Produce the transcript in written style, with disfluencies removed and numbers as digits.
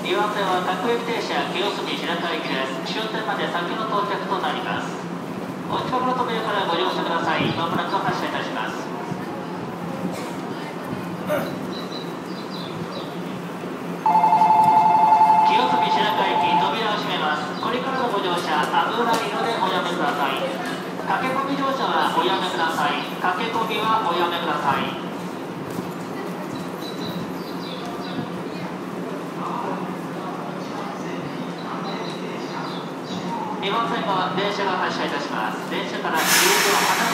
2番線は各駅停車清澄白河駅です。終点まで先の到着となります。お近くの扉からご乗車ください。まもなく発車いたします。清澄白河駅扉を閉めます。これからのご乗車危ないのでおやめください。駆け込み乗車はおやめください。駆け込みはおやめください。2番線は電車が発車いたします。電車から入場を離